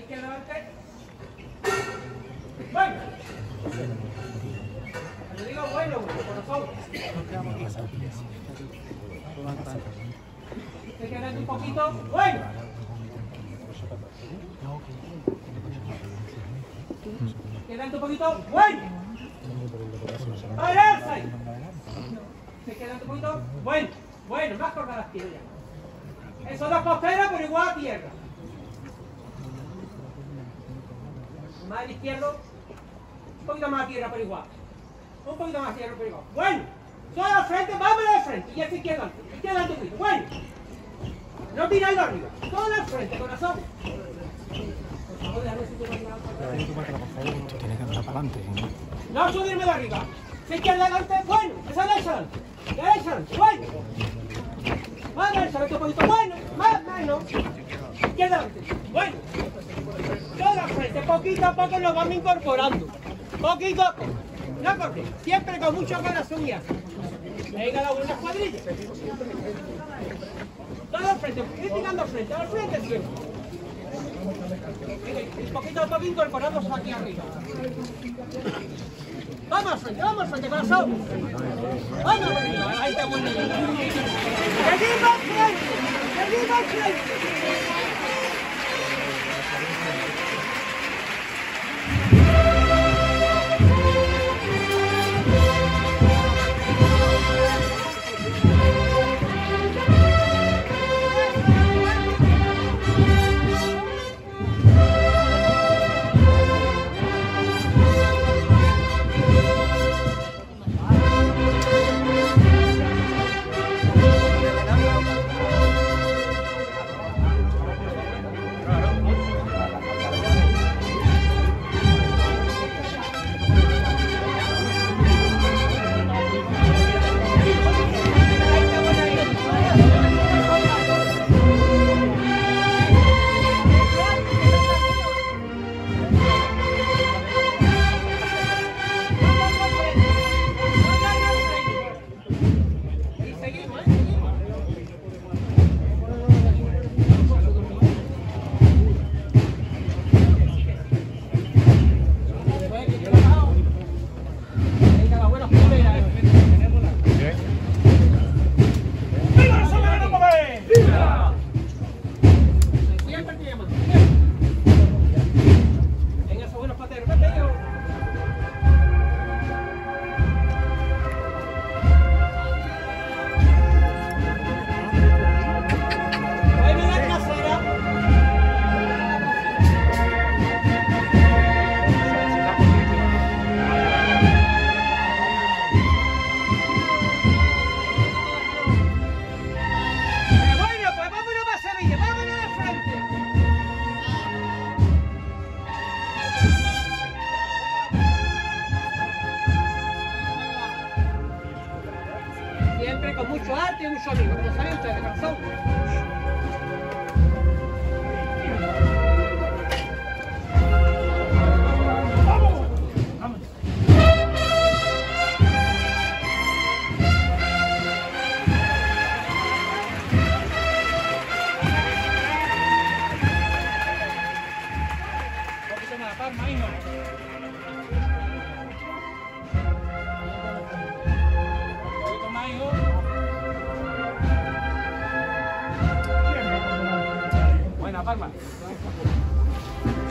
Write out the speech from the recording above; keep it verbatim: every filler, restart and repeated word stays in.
izquierda adelante. Bueno. Cuando digo bueno, corazón. Se quedan un poquito. Bueno. Quedan un poquito. Bueno. Adelante. Se quedan un poquito. Bueno. Bueno, más corta las piernas. Esos dos costeros, pero igual a tierra. Más al izquierdo. Un poquito más a tierra, pero igual. Un poquito más a tierra, pero igual. Bueno. Solo al frente, vámonos al frente. Y este izquierdo antes. Izquierdo antes un poquito. Bueno. No tiráis arriba. Todo al frente, corazón. Por favor, déjame si tengo Tú tienes que andar para adelante. No subirme de arriba. Si izquierda adelante, bueno. Esa derecha adelante. Derecha adelante, bueno. Más derecha adelante un poquito, bueno. Más, menos. Izquierda adelante, bueno. Todo al frente, poquito a poco nos vamos incorporando. Poquito a poco. No corte, siempre con mucho corazón y así. Venga, la buena cuadrilla. Todo al frente, ir tirando al frente, al frente siempre. Mire, poquito a poco incorporándose aquí arriba. Vamos al frente, vamos al frente, corazón. Vamos al frente. Ahí está muy bien. Seguimos al frente, seguimos al frente. Con mucho arte y mucho amigo, como saben ustedes, de corazón. ¡Vamos! ¡Vamos! Un poquito más, palma, ahí no. Un poquito más, hijo. Buena, palma.